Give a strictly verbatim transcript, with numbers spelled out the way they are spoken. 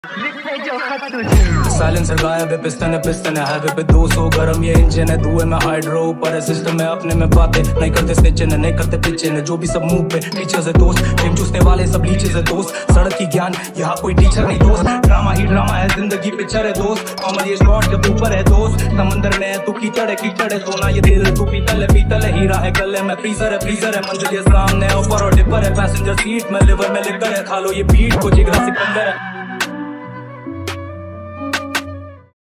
Silencer गायब है, piston है पिस्टन है हाईवे पे दो सौ गरम ये इंजन है, धुएं में हाइड्रो ऊपर है सिस्टम है, अपने में बातें नहीं करते स्निचन है, नहीं करते पिचन है, जो भी सब मुंह पे टीचर्स है दोस्त, गेम चूसने वाले सब लीचेस है दोस्त, सड़क की ज्ञान यहाँ कोई टीचर नहीं दोस्त, ड्रामा ही ड्रामा है जिंदगी पिक्चर है दोस्त, कॉमन ये शॉट जब ऊपर है दोस्त, समंदर में है तू कीचड़ है कीचड़ है, सोना ये दिल तू पीतल है पीतल है, हीरा है गले में फ्रीजर है फ्रीजर है, मंजिल ये सामने ऊपर और डिपर है, पैसेंजर सीट में लिवर में लिकर है, खा लो ये बीट को जिगरा सिकंदर है।